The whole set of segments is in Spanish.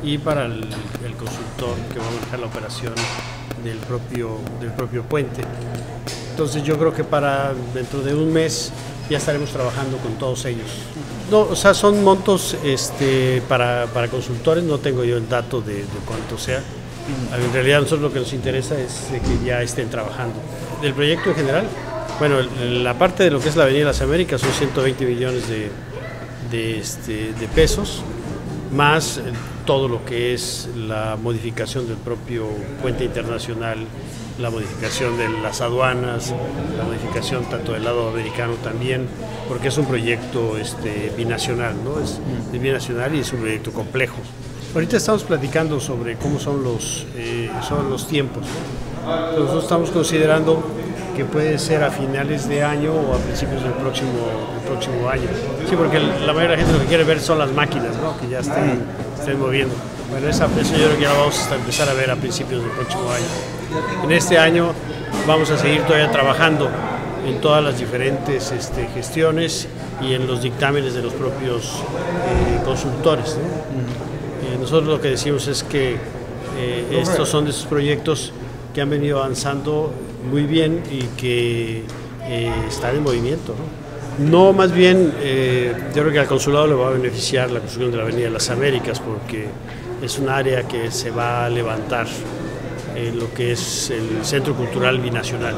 y para el consultor que va a manejar la operación del propio puente. Entonces yo creo que para dentro de un mes ya estaremos trabajando con todos ellos. No, o sea, son montos para consultores, no tengo yo el dato de cuánto sea. En realidad a nosotros lo que nos interesa es que ya estén trabajando. Del proyecto en general, bueno, la parte de lo que es la Avenida de las Américas son 120 millones de pesos, más todo lo que es la modificación del propio puente internacional, la modificación de las aduanas, la modificación tanto del lado americano también, porque es un proyecto binacional, ¿no? Es binacional y es un proyecto complejo. Ahorita estamos platicando sobre cómo son los tiempos, ¿no? Nosotros estamos considerando que puede ser a finales de año o a principios del próximo año. Sí, porque la mayoría de la gente lo que quiere ver son las máquinas, ¿no? Que ya estén moviendo. Bueno, eso yo creo que ya lo vamos a empezar a ver a principios del próximo año. En este año vamos a seguir todavía trabajando en todas las diferentes gestiones y en los dictámenes de los propios consultores, ¿no? Nosotros lo que decimos es que estos son de esos proyectos que han venido avanzando muy bien y que están en movimiento, ¿no? No, más bien, yo creo que al consulado le va a beneficiar la construcción de la Avenida de las Américas porque es un área que se va a levantar en lo que es el Centro Cultural Binacional.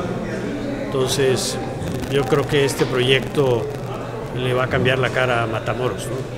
Entonces, yo creo que este proyecto le va a cambiar la cara a Matamoros, ¿no?